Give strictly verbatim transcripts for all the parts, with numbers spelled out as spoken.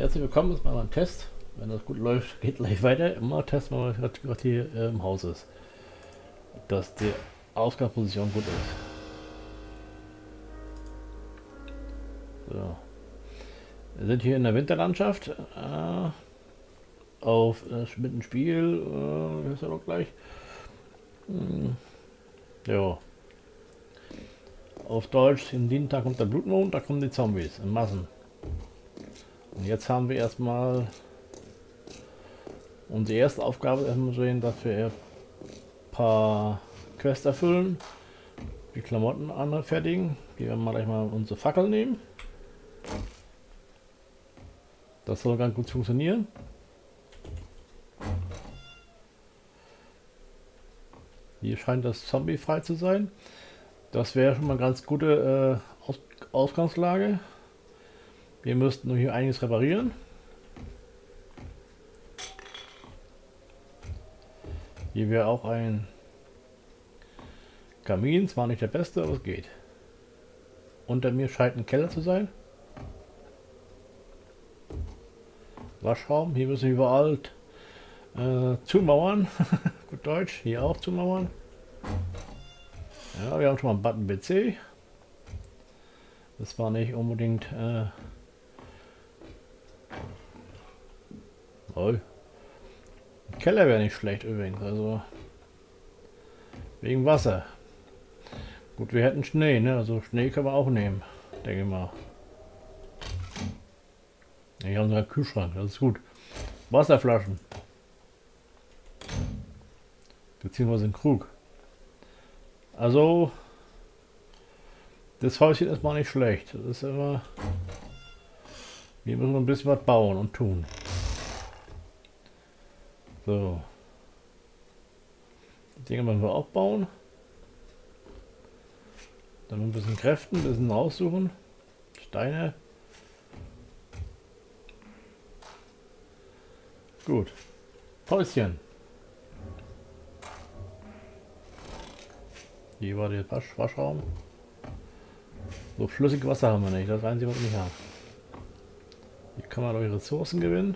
Herzlich willkommen, das ist mal ein Test. Wenn das gut läuft, geht gleich weiter. Immer testen wir mal, was gerade hier äh, im Haus ist. Dass die Ausgangsposition gut ist. So. Wir sind hier in der Winterlandschaft. Äh, auf äh, mit dem Spiel. Äh, ist ja doch gleich. Hm, ja. Auf Deutsch, im Dienstag kommt der Blutmond, da kommen die Zombies in Massen. Und jetzt haben wir erstmal unsere erste Aufgabe, erstmal sehen, dass wir ein paar Quests erfüllen, die Klamotten anfertigen. Die werden wir gleich mal unsere Fackel nehmen. Das soll ganz gut funktionieren. Hier scheint das Zombie frei zu sein. Das wäre schon mal eine ganz gute äh, Aus Ausgangslage. Wir müssten nur hier einiges reparieren. Hier wäre auch ein Kamin, zwar nicht der beste, aber es geht. Unter mir scheint ein Keller zu sein. Waschraum, hier müssen wir überall äh, zumauern. Gut Deutsch, hier auch zumauern. Ja, wir haben schon mal einen Button B C. Das war nicht unbedingt äh, oh. Keller wäre nicht schlecht übrigens, also wegen Wasser. Gut, wir hätten Schnee, ne? Also Schnee können wir auch nehmen, denke ich mal. Hier haben wir einen Kühlschrank, das ist gut. Wasserflaschen. Beziehungsweise ein Krug. Also das Häuschen ist mal nicht schlecht. Das ist immer. Wir müssen ein bisschen was bauen und tun. So. Die Dinge müssen wir auch bauen. Dann ein bisschen kräften, ein bisschen raussuchen. Steine. Gut. Häuschen. Hier war der Wasch Waschraum. So flüssig Wasser haben wir nicht, das Einzige, was wir nicht haben. Hier kann man durch Ressourcen gewinnen.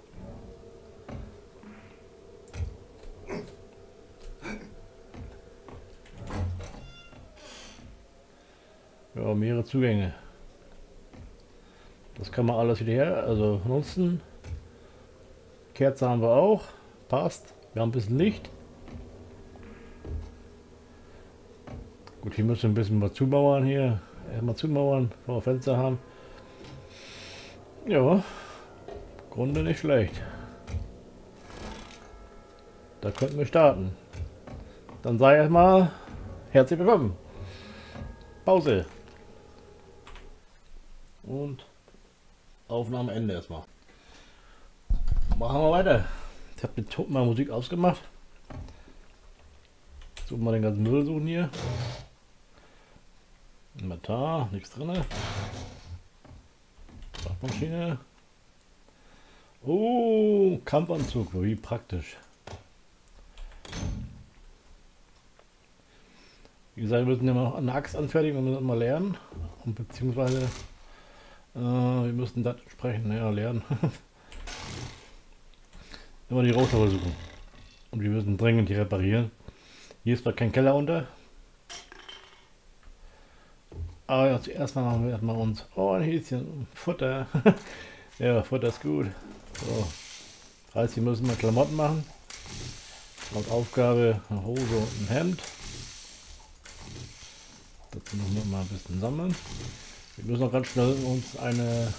Ja, mehrere Zugänge. Das kann man alles wieder her, also nutzen. Kerze haben wir auch, passt. Wir haben ein bisschen Licht. Gut, hier müssen wir ein bisschen was zumauern hier. Erstmal zumauern, bevor wir Fenster haben. Ja, im Grunde nicht schlecht. Da könnten wir starten. Dann sei erstmal herzlich willkommen. Pause. Und Aufnahme Ende erstmal. Machen wir weiter. Ich habe mit mal Musik ausgemacht. Suchen wir den ganzen Müll suchen hier. Inventar, nichts drin. Waschmaschine. Oh, Kampfanzug, wie praktisch. Wie gesagt, wir müssen ja noch eine Axt anfertigen, wir müssen mal lernen. Und beziehungsweise äh, wir müssen das entsprechend ja, lernen. Immer die Rohstoffe suchen. Und wir müssen dringend die reparieren. Hier ist zwar kein Keller unter. Aber ja, zuerst mal machen wir erstmal uns. Oh, ein Häschen. Futter. Ja, Futter ist gut. So. Das heißt, wir müssen mal Klamotten machen. Als Aufgabe eine Hose und ein Hemd. Dazu müssen wir mal ein bisschen sammeln. Wir müssen auch ganz schnell uns eine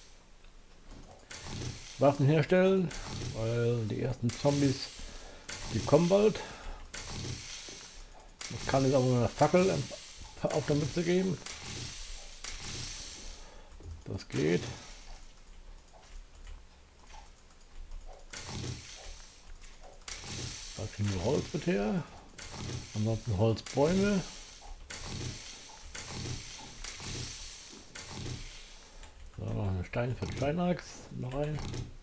Waffen herstellen, weil die ersten Zombies, die kommen bald. Das kann jetzt auch eine Fackel auf der Mütze geben. Das geht. Da kriegen wir Holz mit her. Ansonsten Holzbäume. So, noch eine Stein für die Steinachs noch rein.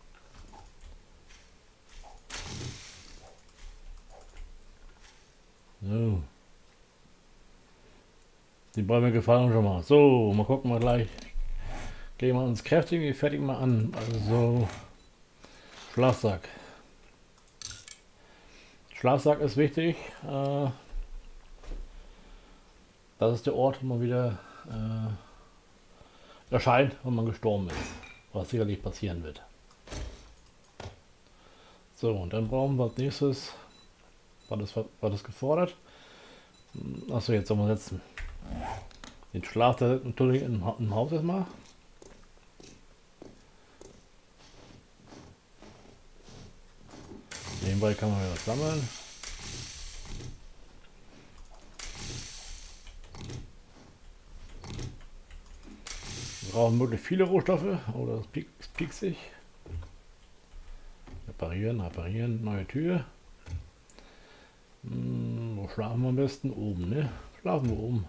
So. Die Bäume gefallen schon mal. So, mal gucken wir gleich. Gehen wir uns kräftig, wir fertigen mal an. Also Schlafsack. Schlafsack ist wichtig. Äh, das ist der Ort, wo man wieder äh, erscheint, wenn man gestorben ist. Was sicherlich passieren wird. So, und dann brauchen wir als nächstes, war das, war das gefordert? Achso, jetzt sollen wir setzen. Den Schlaf, der natürlich im, im Haus erstmal. Nebenbei kann man ja was sammeln. Wir brauchen möglichst viele Rohstoffe. Oh, das piekst, piekst sich. Reparieren, reparieren, neue Tür. Hm, wo schlafen wir am besten? Oben, ne? Schlafen wir oben.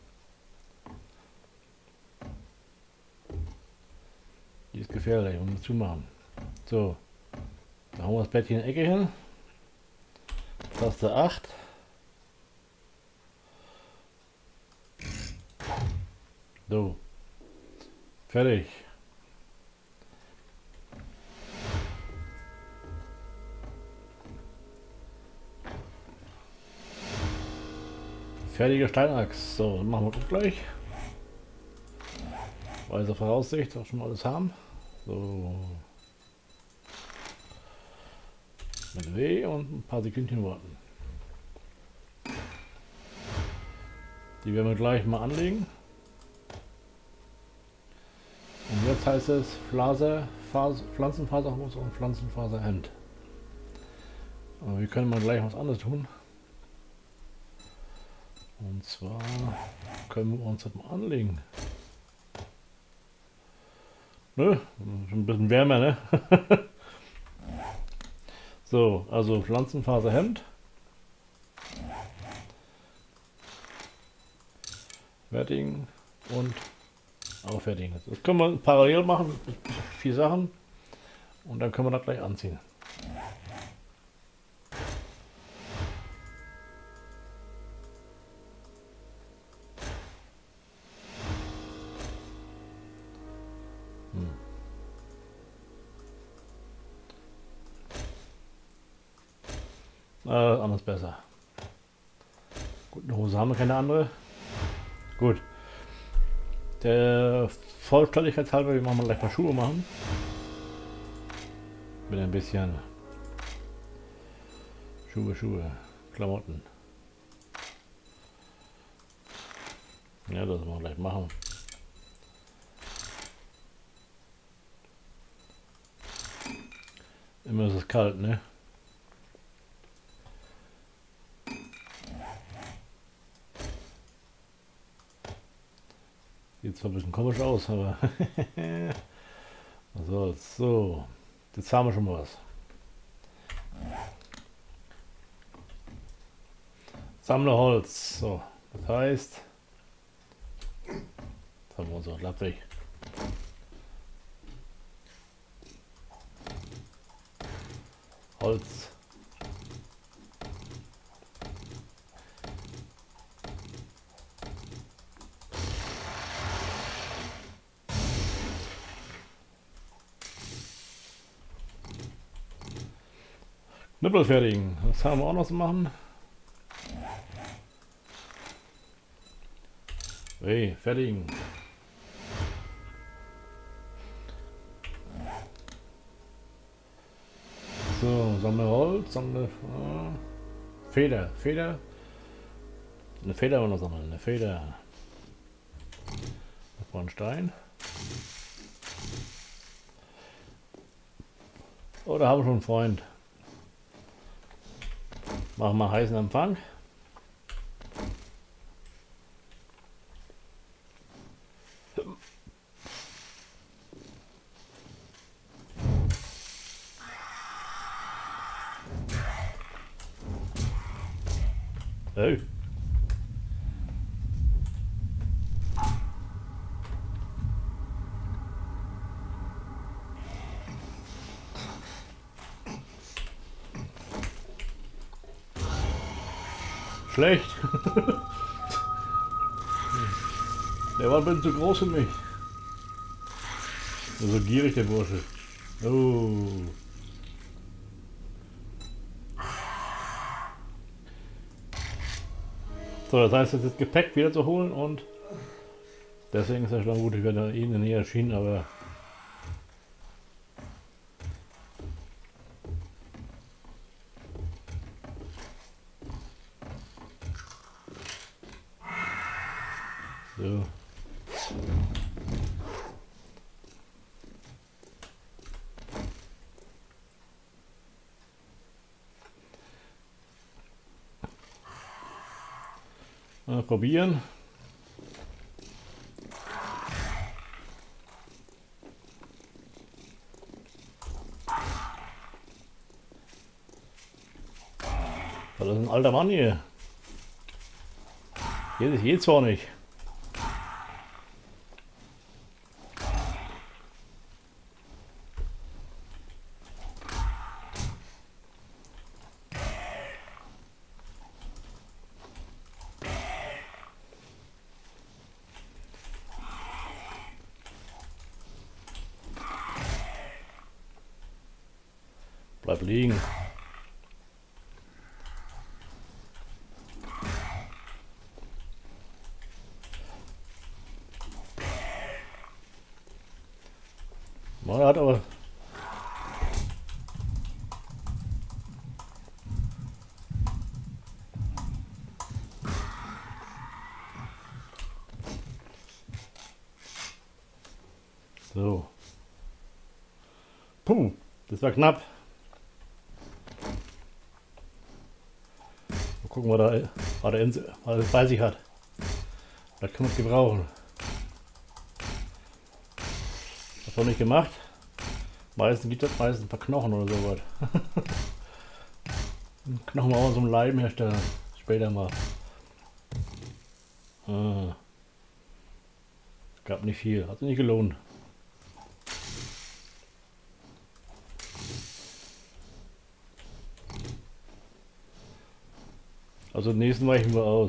Die ist gefährlich, um zu machen. So, da haben wir das Bettchen in die Ecke hin. Taste acht. So, fertig. Fertige Steinachs. So, dann machen wir das gleich. Weise Voraussicht, auch schon alles haben. So. Mit W und ein paar Sekündchen warten. Die werden wir gleich mal anlegen. Und jetzt heißt es Faser, Faser, Pflanzenfaserhose und Pflanzenfaserhemd. Aber wir können mal gleich was anderes tun. Und zwar können wir uns das mal anlegen. Nö, schon ein bisschen wärmer, ne? So, also Pflanzenfaserhemd. Fertigen und auffertigen. Das können wir parallel machen, vier Sachen. Und dann können wir das gleich anziehen. Äh, anders besser. Gut, eine Hose haben wir keine andere. Gut. Der Vollständigkeit halber, wir machen mal gleich ein paar Schuhe machen. Mit ein bisschen Schuhe, Schuhe, Klamotten. Ja, das wollen wir gleich machen. Immer ist es kalt, ne? Sieht zwar ein bisschen komisch aus, aber was soll's. So, jetzt haben wir schon mal was. Sammle Holz. So, das heißt, jetzt haben wir unser Lappweg. Holz. Knüppel fertigen. Das haben wir auch noch zu machen. Hey, fertigen. So, sammle Holz, sammle äh, Feder, Feder. Eine Feder wollen wir noch sammeln, eine Feder. Das war ein Stein. Oh, da haben wir schon einen Freund. Machen wir heißen Empfang. Hey. Schlecht. Der war ein bisschen zu groß für mich. So gierig der Bursche. Oh. So, das heißt, jetzt das Gepäck wieder zu holen und deswegen ist es schon gut, ich werde eh in der Nähe erschienen, aber so. Mal probieren. Das ist ein alter Mann hier. Geht, geht zwar nicht. Bleib liegen. Man hat aber so. Puh, das war knapp. Mal gucken, was er, was er, in, was er bei sich hat. Das kann man gebrauchen. Das noch nicht gemacht. Meistens gibt es meistens ein paar Knochen oder so was. Knochen mal aus so einem Leim herstellen. Später mal. Ah. Gab nicht viel. Hat sich nicht gelohnt. Also den nächsten weichen wir aus.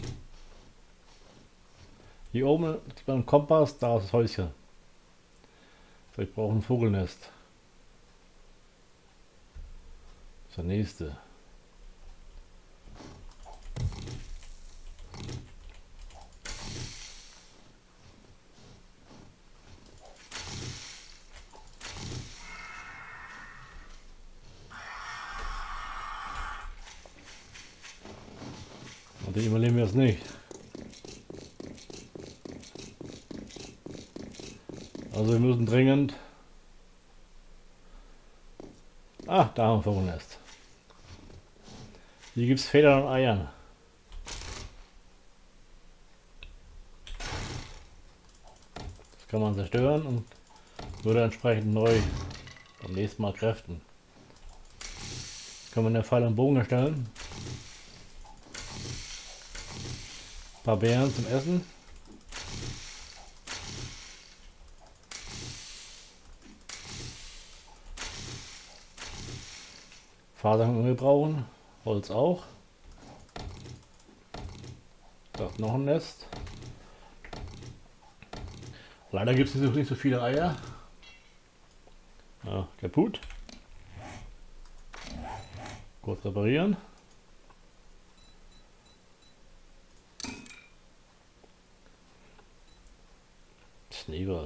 Hier oben beim Kompass, da ist das Häuschen. So, ich brauche ein Vogelnest. Das ist der nächste. Und den überleben wir jetzt nicht. Also wir müssen dringend... Ah, da haben wir ein Vogelnest. Hier gibt es Federn und Eiern. Das kann man zerstören und würde entsprechend neu beim nächsten Mal kräften. Können wir eine Pfeil und Bogen erstellen. Ein paar Beeren zum Essen. Fasern können wir brauchen, Holz auch. Da ist noch ein Nest. Leider gibt es nicht so, nicht so viele Eier. Ja, kaputt. Kurz reparieren. Schneeball.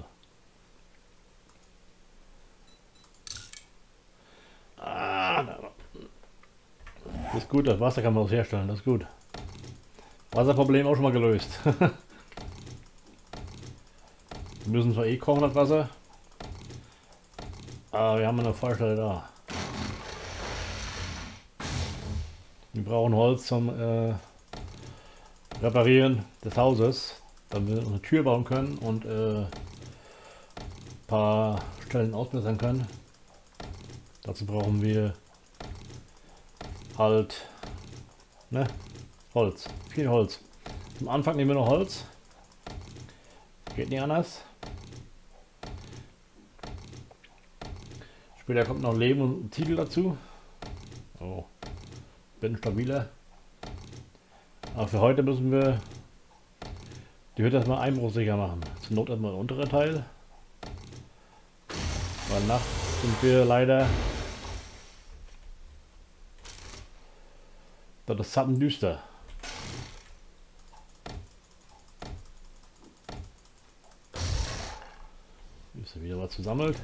Ah, das ist gut, das Wasser kann man auch herstellen, das ist gut. Wasserproblem auch schon mal gelöst. Wir müssen zwar eh kochen, das Wasser, aber wir haben eine Feuerstelle da. Wir brauchen Holz zum äh, Reparieren des Hauses, damit wir eine Tür bauen können und äh, ein paar Stellen ausbessern können. Dazu brauchen wir halt ne, Holz, viel Holz. Am Anfang nehmen wir noch Holz, geht nicht anders. Später kommt noch Lehm und Ziegel dazu. Oh, bin stabiler. Aber für heute müssen wir die Hütte erstmal einbruchsicher machen. Zur Not erstmal der untere Teil. Weil nachts sind wir leider, das ist sattendüster. Ist ja wieder was zusammelt.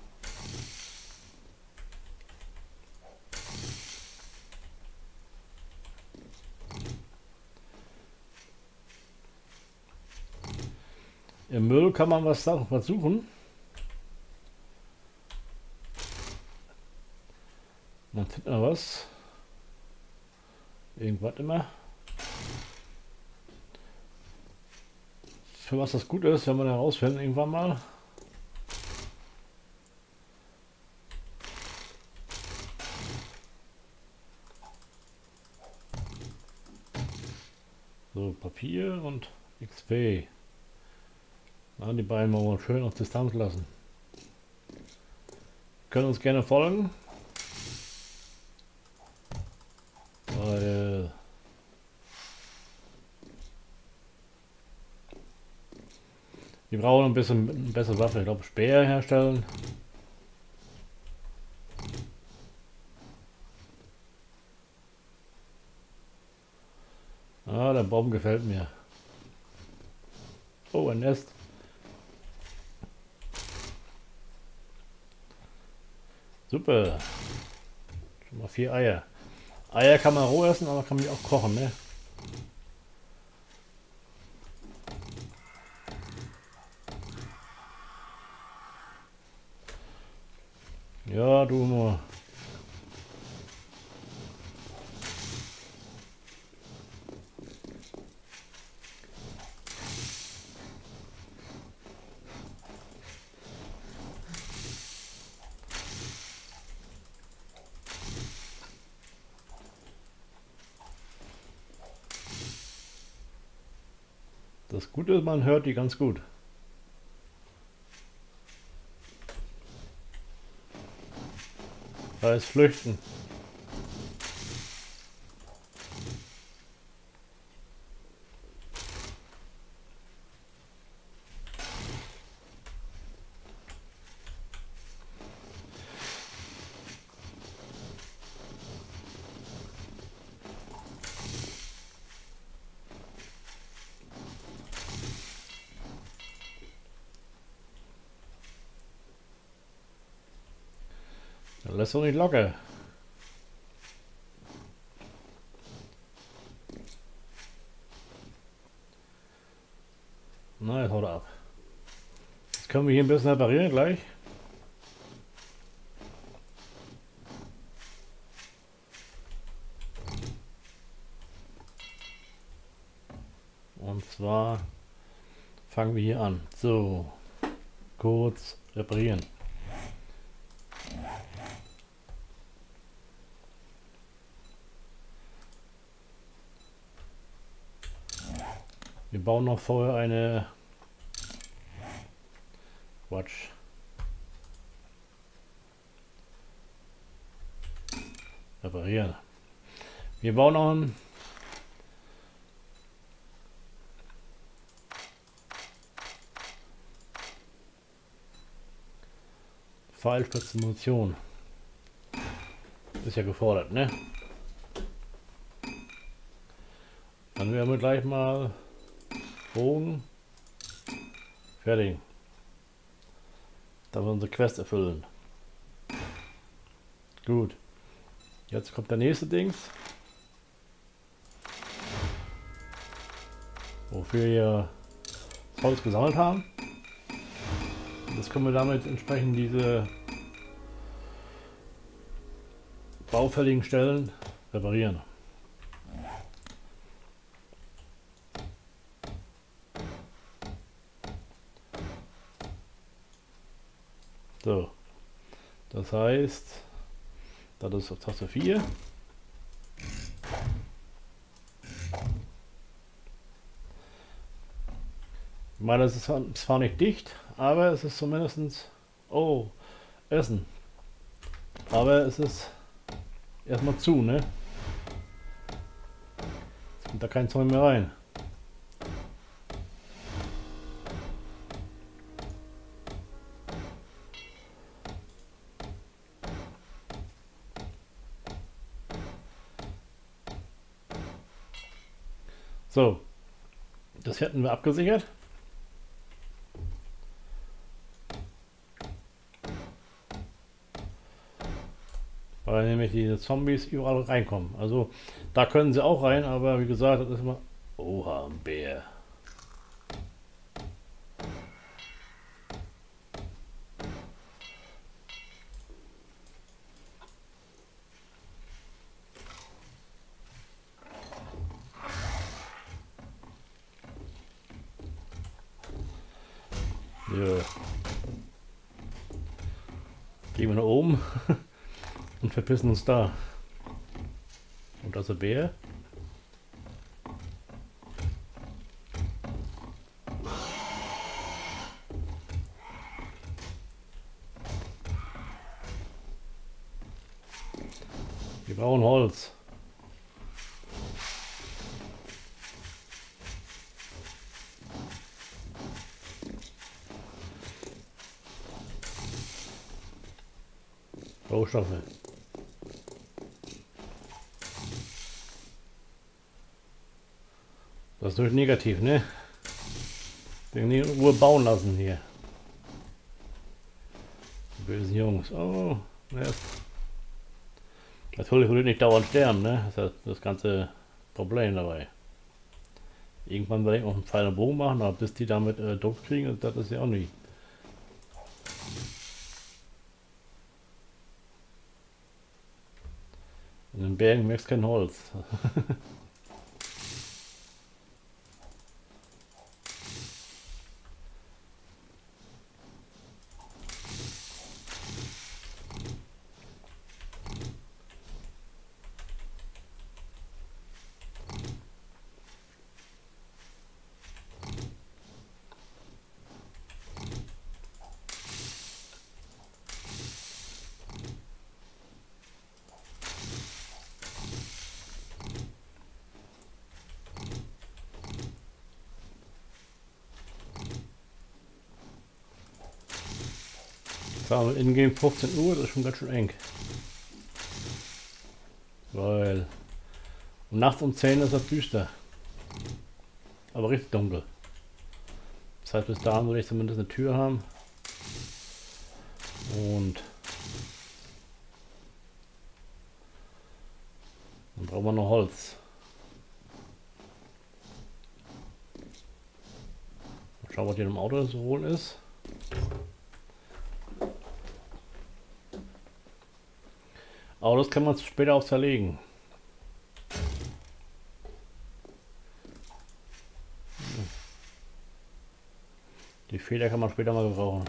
Im Müll kann man was, was suchen. Man findet mal was. Irgendwas immer. Für was das gut ist, wenn man herausfinden irgendwann mal. So, Papier und X P. Na, die beiden wollen wir schön auf Distanz lassen. Können uns gerne folgen. Weil wir brauchen ein bisschen eine bessere Waffe. Ich glaube, Speer herstellen. Ah, der Baum gefällt mir. Oh, ein Nest. Super. Schon mal vier Eier. Eier kann man roh essen, aber kann man die auch kochen, ne? Ja, du nur. Das Gute ist, man hört die ganz gut. Da ist Flüchten. Das lässt doch nicht locker. Na, jetzt haut er ab. Jetzt können wir hier ein bisschen reparieren gleich. Und zwar fangen wir hier an. So, kurz reparieren. Wir bauen noch vorher eine Quatsch. Reparieren. Wir bauen noch ein Pfeilspitze Munition. Ist ja gefordert, ne? Dann werden wir gleich mal Bogen. Fertig. Dann wir unsere Quest erfüllen. Gut. Jetzt kommt der nächste Dings. Wofür wir Holz gesammelt haben. Das können wir damit entsprechend diese baufälligen Stellen reparieren. So, das heißt, das ist auf Taste vier. Ich meine, das ist zwar nicht dicht, aber es ist zumindest, oh, Essen. Aber es ist erstmal zu, ne? Jetzt kommt da kein Zeug mehr rein. So, das hätten wir abgesichert. Weil nämlich diese Zombies überall reinkommen. Also da können sie auch rein, aber wie gesagt, das ist immer... Oha, ein Bär. Ja. Gehen wir nach oben und verpissen uns da. Und das ist ein Bär. Wir brauchen Holz. Rohstoffe. Das ist durch negativ, ne? Wir können nicht in Ruhe bauen lassen hier. Die bösen Jungs. Oh, ja. Natürlich würde ich nicht dauernd sterben, ne? Das ist das ganze Problem dabei. Irgendwann werde ich noch einen Pfeil und Bogen machen, aber bis die damit äh, Druck kriegen, das ist ja auch nicht. In den Bergen merkst du kein Holz. In-game fünfzehn Uhr, das ist schon ganz schön eng. Weil nachts um zehn ist es düster. Aber richtig dunkel. Das heißt, bis dahin würde ich zumindest eine Tür haben. Und dann brauchen wir noch Holz. Mal schauen, was hier im Auto so holen ist. Aber das kann man später auch zerlegen. Die Feder kann man später mal gebrauchen.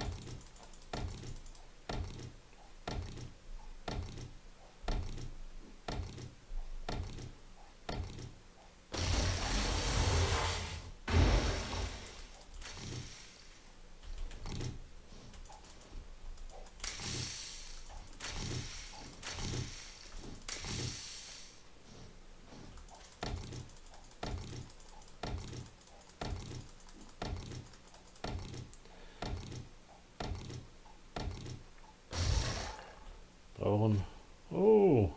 Brauchen. Oh!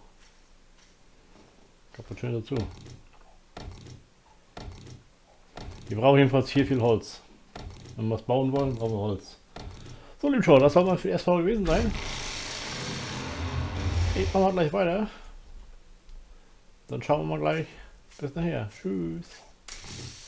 Kommt schön dazu. Wir brauchen jedenfalls hier viel Holz. Wenn wir was bauen wollen, brauchen wir Holz. So, liebe Schau, das soll mal für die S V gewesen sein. Ich mache mal gleich weiter. Dann schauen wir mal gleich. Bis nachher. Tschüss.